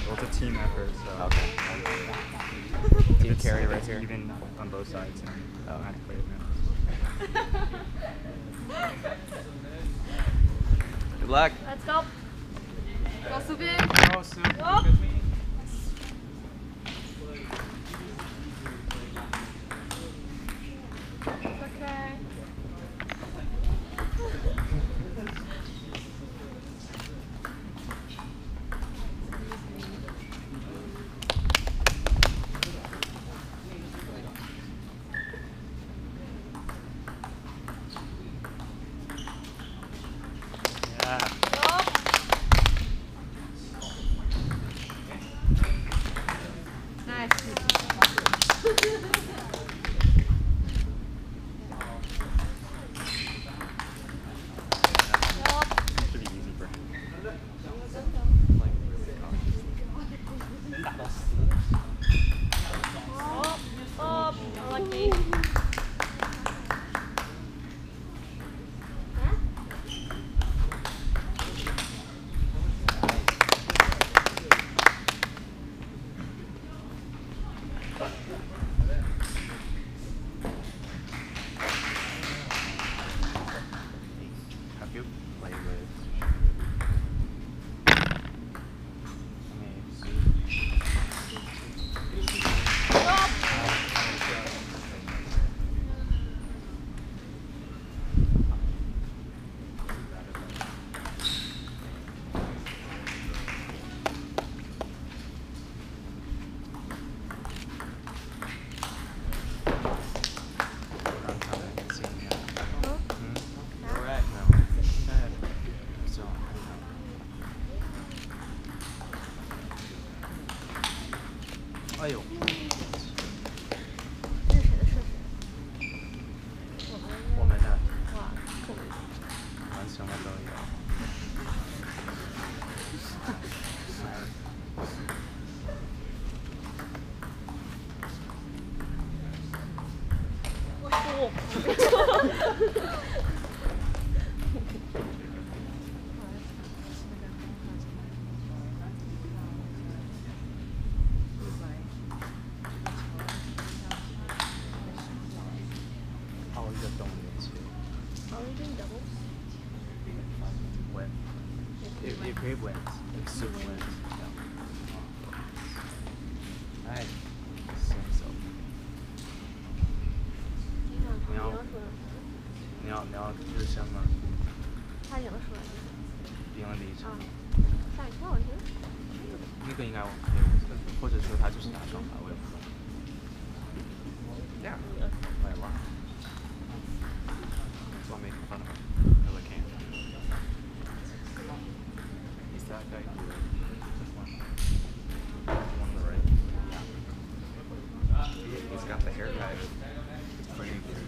Well, it's a team effort, so Okay. Team carry right it's here. even on both sides, and I don't have to play with Good luck. Let's go. Go, Subin. Oh, so Go. It's okay. yeah. Go. Nice. Should be easy for him. Up. Unlucky. Have you played with?哎呦！ 这是谁的设置？ 我们的哇，控制。 完成了都有。还有一个动连接。 Are we doing doubles? When if he wins, if Sue wins, yeah. I think so. 你要日升吗？ 他赢了输了。 赢了第一场。 吓一跳，我觉得。 那个应该我可以，或者说他就是拿双排，我也不知道。Yeah. Wait, what? That's what making fun of him. I really can't. He's that guy here. This one. The one on the right. Yeah. He's got the haircut. It's pretty good.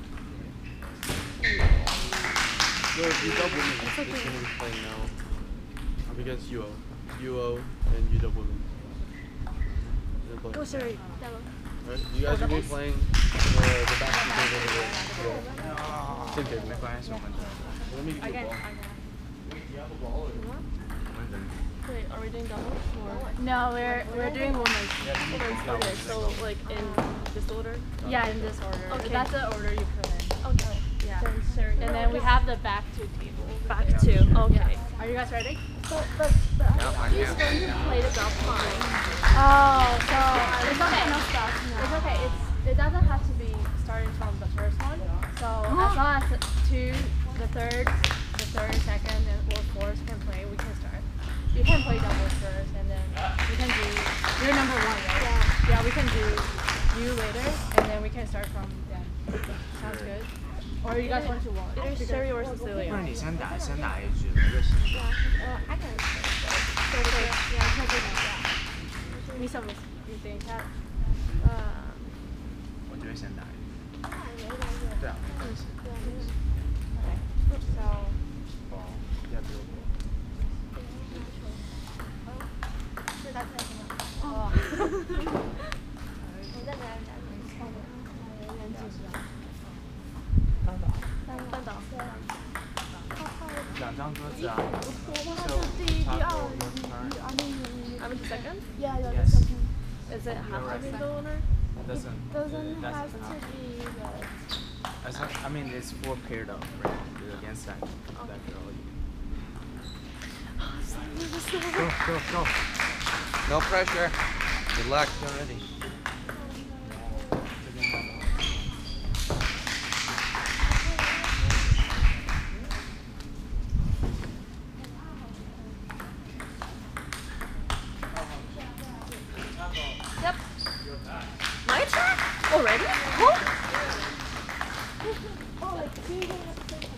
So if you double me, this one is playing now. I'm against UO. UO and UW women. Go, Siri. Double. Alright, you guys are gonna be playing the basketball over there. Same table. 没关系，我们 Let me get the ball. Again. Do you have a ball or? Wait, are we doing doubles or? No, we're doing women's. Okay, so like in this order? Yeah, in this order. Okay. That's the order you put in. Okay. Yeah. And then we have the back two table. Back two. Okay. Are you guys ready? But he's going to play the golf line. Oh, so it's okay. It's okay. It doesn't have to be starting from the first one. So as long as the third, second, or fourth can play, we can start. You can play doubles first, and then we can do. You're number one, right? Yeah. Yeah, we can do you later, and then we can start from them. Sounds good. Or you guys want to watch? Either Sherry or Cecilia. 不然你先打一局没就行。 I can. Yeah, I can do that. 你什么？你等一下。 我觉得先打一局。对啊，没关系。 So. Ball. Yeah, blue ball. 是他开始吗？哦。你再来。单打。 两张鸽子啊。 第一、第二。I'm the second? Yeah, you're Yes. the second. Is it half right. the owner? Doesn't. Doesn't That's have enough. to be, but I mean, it's 4 paired up, right? Against that girl. Go. No pressure. Good luck. Get ready. Yep. My turn? Already? Oh. oh, like do you have to say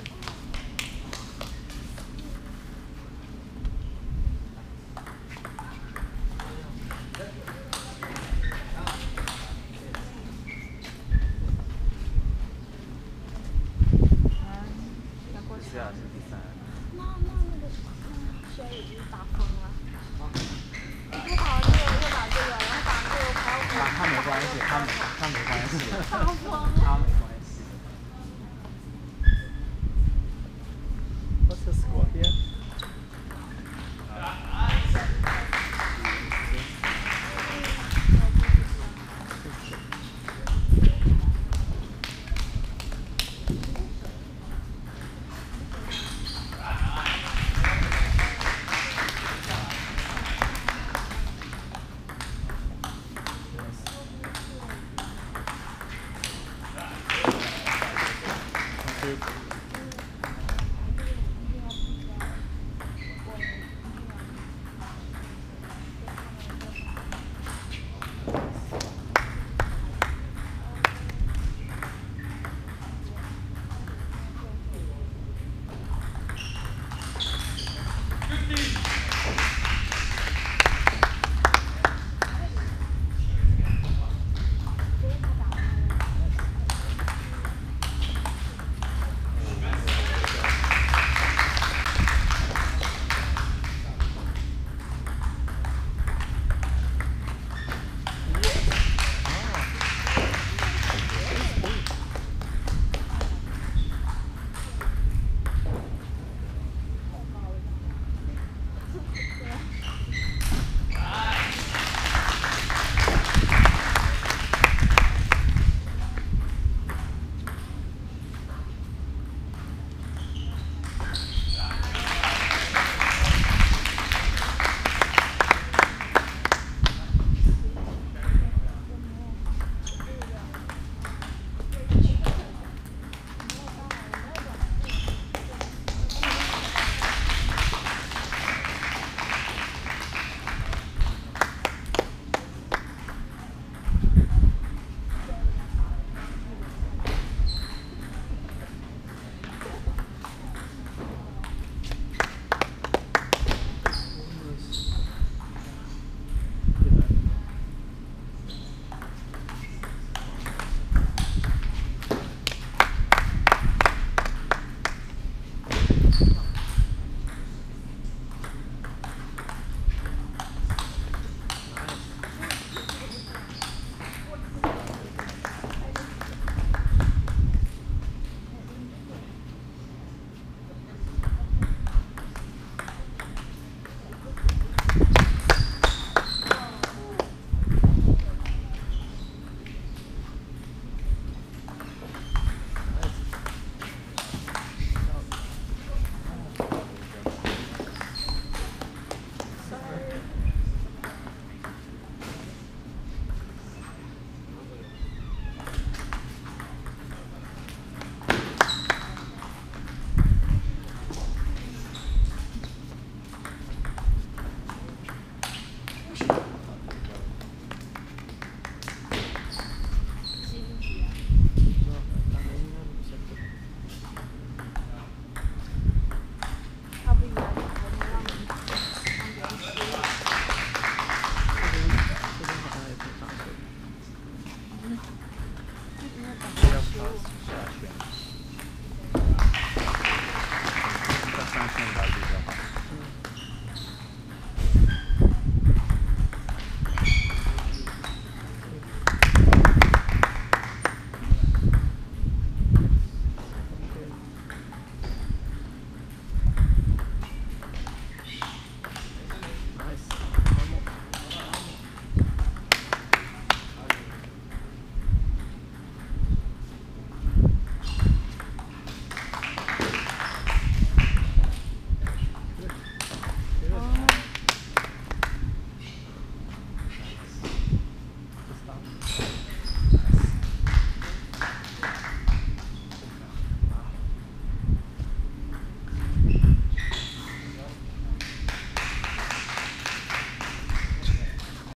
是啊，是第3。 那轩已经打疯了。他打这个，又打这个，然后打这个，还要他没关系，他没关系。 打疯了。 他没关系。